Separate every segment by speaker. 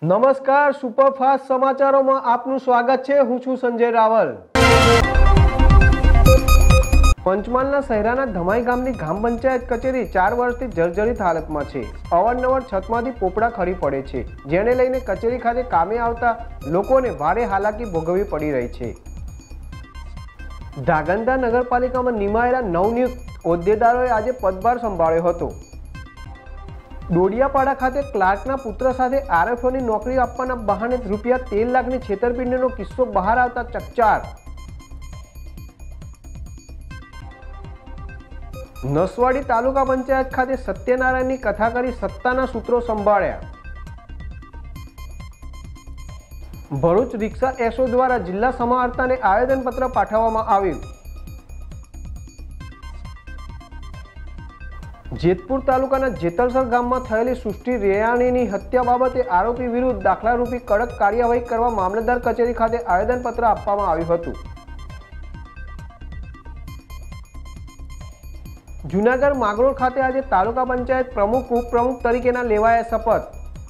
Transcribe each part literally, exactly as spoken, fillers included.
Speaker 1: नमस्कार, सुपरफास्ट समाचारों में आपનું સ્વાગત છે। હું છું સંજય રાવલ। પંચમહાલના શહેરાના ધમાઈ ગામની ગ્રામ પંચાયત કચેરી ચાર વર્ષથી જર્જરિત હાલતમાં છે। અવારનવાર છતમાંથી પોપડા ખરી પડે છે, જેને લઈને કચેરી ખાતે કામે આવતા લોકોને ભારે હાલાકી ભોગવવી પડી રહી છે। ધ્રાંગધ્રા નગરપાલિકામાં નિમાયેલા નવનિયુક્ત હોદ્દેદારોએ આજે પદભાર સંભાળ્યો હતો। ડોડિયાપાડા ખાતે ક્લાર્કના પુત્ર સાથે આરએફઓની નોકરી આપવાના બહાને રૂપિયા તેર લાખની છેતરપિંડીનો કિસ્સો બહાર આવતા ચકચાર। નસવાડી તાલુકા પંચાયત ખાતે સત્યનારાયણની કથા કરી સત્તાના સૂત્રો સંભાળ્યા। ભરૂચ રિક્ષા એસો દ્વારા જિલ્લા સમાહર્તાને આવેદનપત્ર પાઠવવામાં આવ્યું। જેતપુર તાલુકાના જેતલસર ગામમાં થયેલી સૃષ્ટિ રેયાણીની હત્યા બાબતે આરોપી વિરુદ્ધ દાખલારૂપી કડક કાર્યવાહી કરવા મામલતદાર કચેરી ખાતે આવેદનપત્ર આપવામાં આવ્યું હતું। જૂનાગઢ માગરોળ ખાતે આજે તાલુકા પંચાયત પ્રમુખ ઉપપ્રમુખ તરીકેના લેવાયા શપથ।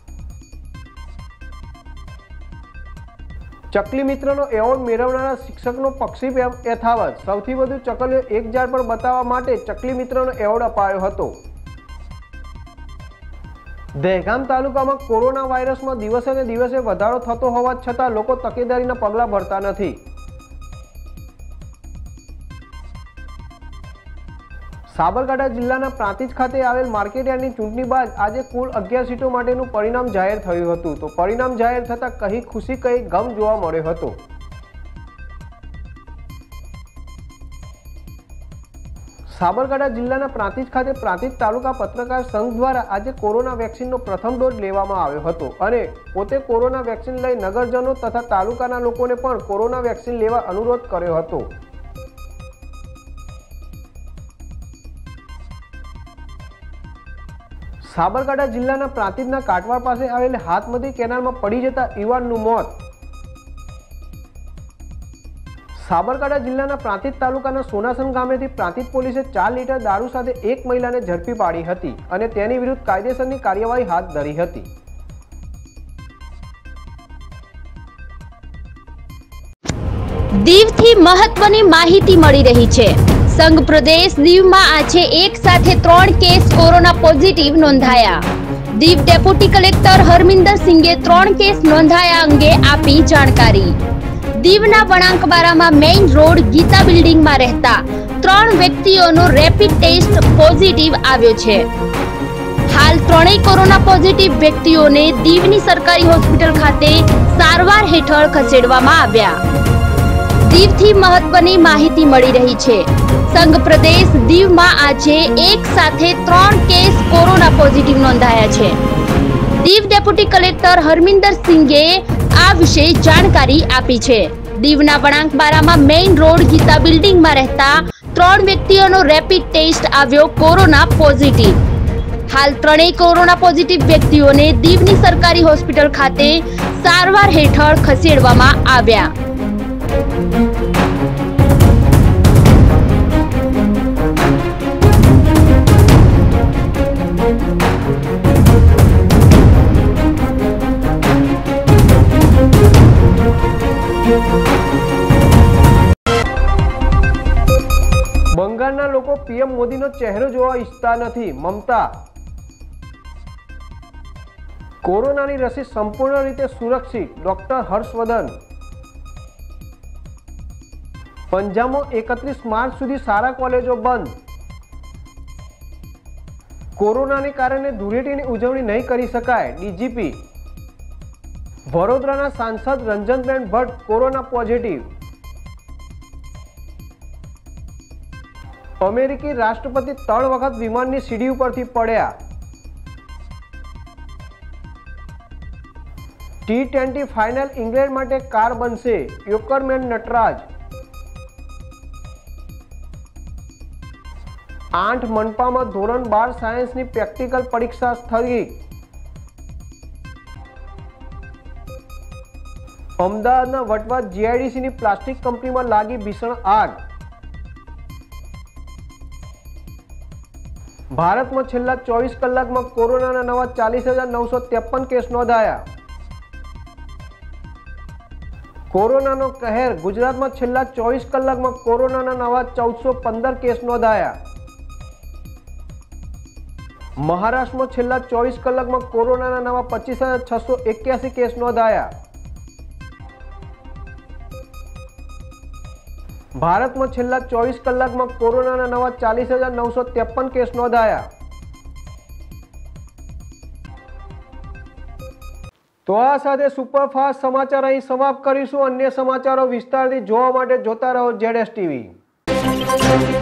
Speaker 1: ચકલી મિત્રનો એવોર્ડ મેળવનારા શિક્ષકનો પક્ષી યથાવત। સૌથી વધુ ચકલીઓ એક ઝાડ પર બતાવવા માટે ચકલી મિત્રનો એવોર્ડ અપાયો હતો। દહેગામ તાલુકામાં કોરોના વાયરસમાં દિવસે ને દિવસે વધારો થતો હોવા છતાં લોકો તકેદારીના પગલાં ભરતા નથી। સાબરકાંઠા જિલ્લાના પ્રાંતિજ ખાતે આવેલ માર્કેટયાર્ડની ચૂંટણી બાદ આજે કુલ અગિયાર સીટો માટેનું પરિણામ જાહેર થયું હતું। તો પરિણામ જાહેર થતાં કહી ખુશી કહી ગમ જોવા મળ્યો હતો। સાબરકાંઠા જિલ્લાના પ્રાંતિજ ખાતે પ્રાંતિજ તાલુકા પત્રકાર સંઘ દ્વારા આજે કોરોના વેક્સિનનો પ્રથમ ડોઝ લેવામાં આવ્યો હતો અને પોતે કોરોના વેક્સિન લઈ નગરજનો તથા તાલુકાના લોકોને પણ કોરોના વેક્સિન લેવા અનુરોધ કર્યો હતો। સાબરકાંઠા જિલ્લાના પ્રાંતિજના કાટવાડ પાસે આવેલ હાથમતી કેનાલમાં પડી જતા યુવાનનું મોત। સાબરકાંઠા જિલ્લાના પ્રાંતિજ તાલુકાના સોનાસન ગામેથી પ્રાંતિજ પોલીસે ચાર લીટર દારૂ સાથે એક મહિલાને ઝડપી પાડી હતી અને તેની વિરુદ્ધ કાયદેસરની કાર્યવાહી હાથ ધરી હતી।
Speaker 2: દીવથી મહત્વની માહિતી મળી રહી છે। સંઘ પ્રદેશ દીવમાં આજે એક સાથે ત્રણ કેસ કોરોના પોઝિટિવ નોંધાયા। દીવ ડેપ્યુટી કલેક્ટર હરમિંદર સિંઘે ત્રણ કેસ નોંધાયા અંગે આપી જાણકારી। દીવના વણાંકબારામાં મેઇન રોડ ગીતા બિલ્ડિંગમાં રહેતા ત્રણ વ્યક્તિઓનો રેપિડ ટેસ્ટ પોઝિટિવ આવ્યો છે। હાલ ત્રણેય કોરોના પોઝિટિવ વ્યક્તિઓને દીવની સરકારી હોસ્પિટલ ખાતે સારવાર હેઠળ ખસેડવામાં આવ્યા। દીવથી મહત્વની માહિતી મળી રહી છે। સંઘ પ્રદેશ દીવમાં આજે એક સાથે ત્રણ કેસ કોરોના પોઝિટિવ નોંધાયા છે। દીવ ડેપ્યુટી કલેક્ટર હરમિંદર સિંઘે આ વિશે જાણકારી આપી છે। દીવના વણાંકબારામાં મેઇન રોડ ગીતા બિલ્ડિંગમાં રહેતા ત્રણ વ્યક્તિઓનો રેપિડ ટેસ્ટ આવ્યો કોરોના પોઝિટિવ। હાલ ત્રણેય કોરોના પોઝિટિવ વ્યક્તિઓને દીવની સરકારી હોસ્પિટલ ખાતે સારવાર હેઠળ ખસેડવામાં આવ્યા।
Speaker 1: બંગાળના લોકો પીએમ મોદીનો ચહેરો જોવા ઈચ્છતા નથી, મમતા। કોરોનાની રસી સંપૂર્ણ રીતે સુરક્ષિત, ડોક્ટર હર્ષવર્ધન। પંજાબમાં એકત્રીસ માર્ચ સુધી શાળા કોલેજો બંધ। કોરોનાને કારણે ધૂળેટીની ઉજવણી નહીં કરી શકાય, ડીજીપી। વડોદરાના સાંસદ રંજનબેન ભટ્ટ કોરોના પોઝિટિવ। અમેરિકી રાષ્ટ્રપતિ ત્રણ વખત વિમાનની સીડી ઉપરથી પડ્યા। ટી ટ્વેન્ટી ફાઇનલ ઇંગ્લેન્ડ માટે કાર બનશે, યોકરમેન નટરાજ। આઠ મનપામાં ધોરણ બાર સાયન્સની પ્રેક્ટિકલ પરીક્ષા સ્થગિત। અમદાવાદના વટવા જીઆઈડીસીની પ્લાસ્ટિક કંપનીમાં લાગી ભીષણ આગ। भारत में छेल्ला चौबीस कलाक में कोरोना नवा चालीस हजार नौ सौ तेपन केस नोंधाया। કોરોનાનો કહેર ગુજરાતમાં છેલ્લા ચોવીસ કલાકમાં કોરોનાના નવા ચૌદસો પંદર કેસ નોંધાયા। મહારાષ્ટ્રમાં છેલ્લા ચોવીસ કલાકમાં કોરોનાના નવા પચીસ હજાર છસો એક્યાસી કેસ નોંધાયા। ભારતમાં છેલ્લા ચોવીસ કલાકમાં કોરોનાના નવા ચાલીસ હજાર નવસો ત્રેપન કેસ નોંધાયા। તો આ સાથે સુપરફાસ્ટ સમાચાર અહીં સમાપ્ત કરીશું। અન્ય સમાચારો વિસ્તારથી જોવા માટે જોતા રહો ઝેડ એસ ટીવી।